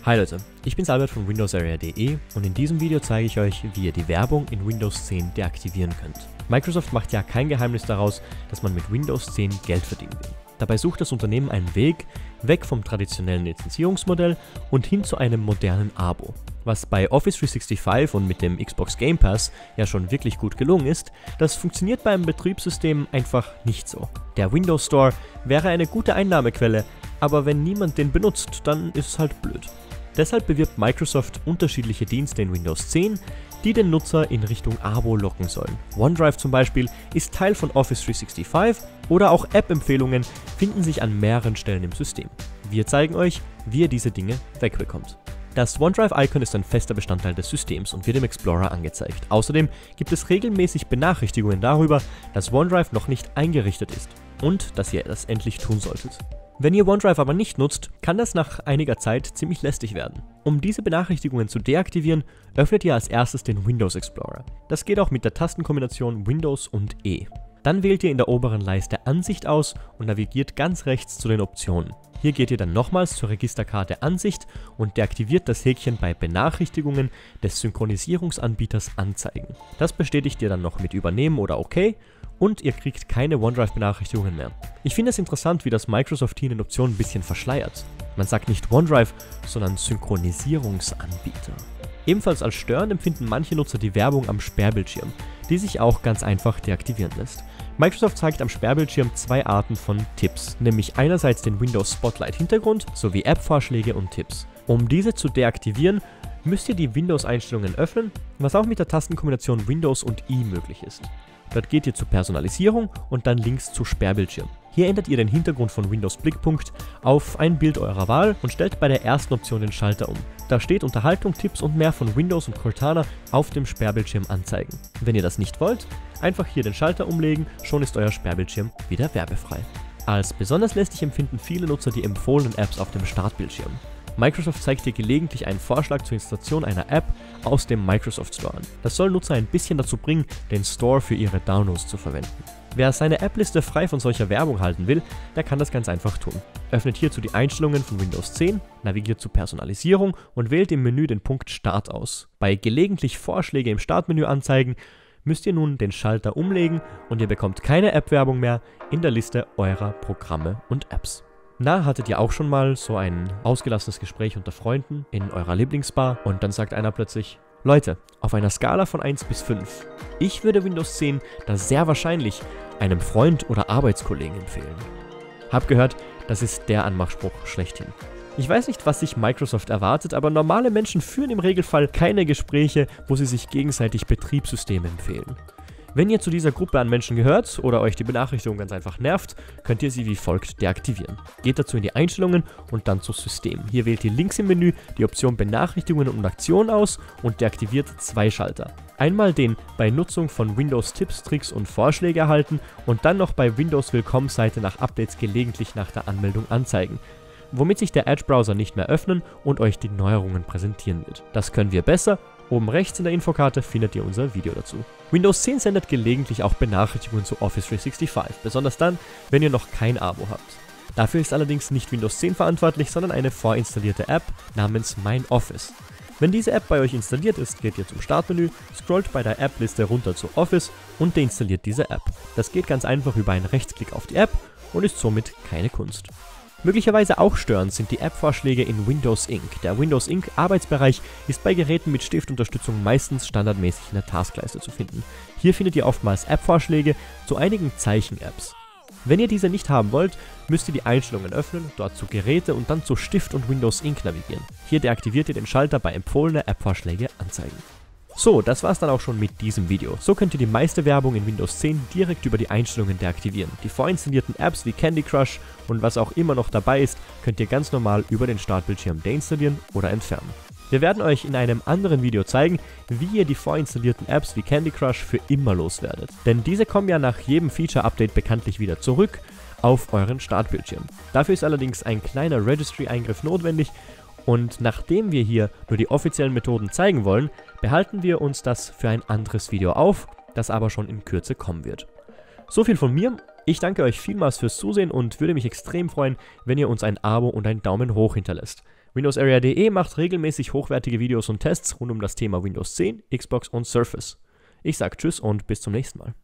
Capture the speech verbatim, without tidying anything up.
Hi Leute, ich bin's Albert von Windows Area punkt de und in diesem Video zeige ich euch, wie ihr die Werbung in Windows zehn deaktivieren könnt. Microsoft macht ja kein Geheimnis daraus, dass man mit Windows zehn Geld verdienen will. Dabei sucht das Unternehmen einen Weg weg vom traditionellen Lizenzierungsmodell und hin zu einem modernen Abo. Was bei Office dreihundertfünfundsechzig und mit dem Xbox Game Pass ja schon wirklich gut gelungen ist, das funktioniert beim Betriebssystem einfach nicht so. Der Windows Store wäre eine gute Einnahmequelle, aber wenn niemand den benutzt, dann ist es halt blöd. Deshalb bewirbt Microsoft unterschiedliche Dienste in Windows zehn, die den Nutzer in Richtung Abo locken sollen. OneDrive zum Beispiel ist Teil von Office dreihundertfünfundsechzig oder auch App-Empfehlungen finden sich an mehreren Stellen im System. Wir zeigen euch, wie ihr diese Dinge wegbekommt. Das OneDrive-Icon ist ein fester Bestandteil des Systems und wird im Explorer angezeigt. Außerdem gibt es regelmäßig Benachrichtigungen darüber, dass OneDrive noch nicht eingerichtet ist und dass ihr das endlich tun solltet. Wenn ihr OneDrive aber nicht nutzt, kann das nach einiger Zeit ziemlich lästig werden. Um diese Benachrichtigungen zu deaktivieren, öffnet ihr als erstes den Windows Explorer. Das geht auch mit der Tastenkombination Windows und E. Dann wählt ihr in der oberen Leiste Ansicht aus und navigiert ganz rechts zu den Optionen. Hier geht ihr dann nochmals zur Registerkarte Ansicht und deaktiviert das Häkchen bei Benachrichtigungen des Synchronisierungsanbieters anzeigen. Das bestätigt ihr dann noch mit Übernehmen oder OK und ihr kriegt keine OneDrive-Benachrichtigungen mehr. Ich finde es interessant, wie das Microsoft hier in den Optionen ein bisschen verschleiert. Man sagt nicht OneDrive, sondern Synchronisierungsanbieter. Ebenfalls als störend empfinden manche Nutzer die Werbung am Sperrbildschirm, die sich auch ganz einfach deaktivieren lässt. Microsoft zeigt am Sperrbildschirm zwei Arten von Tipps, nämlich einerseits den Windows Spotlight Hintergrund sowie App-Vorschläge und Tipps. Um diese zu deaktivieren, müsst ihr die Windows-Einstellungen öffnen, was auch mit der Tastenkombination Windows und I möglich ist. Dort geht ihr zu Personalisierung und dann links zu Sperrbildschirm. Hier ändert ihr den Hintergrund von Windows Blickpunkt auf ein Bild eurer Wahl und stellt bei der ersten Option den Schalter um. Da steht Unterhaltung, Tipps und mehr von Windows und Cortana auf dem Sperrbildschirm anzeigen. Wenn ihr das nicht wollt, einfach hier den Schalter umlegen, schon ist euer Sperrbildschirm wieder werbefrei. Als besonders lästig empfinden viele Nutzer die empfohlenen Apps auf dem Startbildschirm. Microsoft zeigt dir gelegentlich einen Vorschlag zur Installation einer App aus dem Microsoft Store an. Das soll Nutzer ein bisschen dazu bringen, den Store für ihre Downloads zu verwenden. Wer seine App-Liste frei von solcher Werbung halten will, der kann das ganz einfach tun. Öffnet hierzu die Einstellungen von Windows zehn, navigiert zu Personalisierung und wählt im Menü den Punkt Start aus. Bei gelegentlich Vorschläge im Startmenü anzeigen, müsst ihr nun den Schalter umlegen und ihr bekommt keine App-Werbung mehr in der Liste eurer Programme und Apps. Na, hattet ihr auch schon mal so ein ausgelassenes Gespräch unter Freunden in eurer Lieblingsbar und dann sagt einer plötzlich: Leute, auf einer Skala von eins bis fünf, ich würde Windows zehn da sehr wahrscheinlich einem Freund oder Arbeitskollegen empfehlen. Hab gehört, das ist der Anmachspruch schlechthin. Ich weiß nicht, was sich Microsoft erwartet, aber normale Menschen führen im Regelfall keine Gespräche, wo sie sich gegenseitig Betriebssysteme empfehlen. Wenn ihr zu dieser Gruppe an Menschen gehört oder euch die Benachrichtigung ganz einfach nervt, könnt ihr sie wie folgt deaktivieren. Geht dazu in die Einstellungen und dann zu System. Hier wählt ihr links im Menü die Option Benachrichtigungen und Aktionen aus und deaktiviert zwei Schalter. Einmal den bei Nutzung von Windows Tipps, Tricks und Vorschläge erhalten und dann noch bei Windows Willkommenseite nach Updates gelegentlich nach der Anmeldung anzeigen, womit sich der Edge-Browser nicht mehr öffnen und euch die Neuerungen präsentieren wird. Das können wir besser. Oben rechts in der Infokarte findet ihr unser Video dazu. Windows zehn sendet gelegentlich auch Benachrichtigungen zu Office dreihundertfünfundsechzig, besonders dann, wenn ihr noch kein Abo habt. Dafür ist allerdings nicht Windows zehn verantwortlich, sondern eine vorinstallierte App namens Mein Office. Wenn diese App bei euch installiert ist, geht ihr zum Startmenü, scrollt bei der App-Liste runter zu Office und deinstalliert diese App. Das geht ganz einfach über einen Rechtsklick auf die App und ist somit keine Kunst. Möglicherweise auch störend sind die App-Vorschläge in Windows Ink. Der Windows Ink Arbeitsbereich ist bei Geräten mit Stiftunterstützung meistens standardmäßig in der Taskleiste zu finden. Hier findet ihr oftmals App-Vorschläge zu einigen Zeichen-Apps. Wenn ihr diese nicht haben wollt, müsst ihr die Einstellungen öffnen, dort zu Geräte und dann zu Stift und Windows Ink navigieren. Hier deaktiviert ihr den Schalter bei empfohlene App-Vorschläge anzeigen. So, das war's dann auch schon mit diesem Video. So könnt ihr die meiste Werbung in Windows zehn direkt über die Einstellungen deaktivieren. Die vorinstallierten Apps wie Candy Crush und was auch immer noch dabei ist, könnt ihr ganz normal über den Startbildschirm deinstallieren oder entfernen. Wir werden euch in einem anderen Video zeigen, wie ihr die vorinstallierten Apps wie Candy Crush für immer loswerdet. Denn diese kommen ja nach jedem Feature-Update bekanntlich wieder zurück auf euren Startbildschirm. Dafür ist allerdings ein kleiner Registry-Eingriff notwendig. Und nachdem wir hier nur die offiziellen Methoden zeigen wollen, behalten wir uns das für ein anderes Video auf, das aber schon in Kürze kommen wird. So viel von mir. Ich danke euch vielmals fürs Zusehen und würde mich extrem freuen, wenn ihr uns ein Abo und einen Daumen hoch hinterlässt. Windows Area punkt de macht regelmäßig hochwertige Videos und Tests rund um das Thema Windows zehn, Xbox und Surface. Ich sage Tschüss und bis zum nächsten Mal.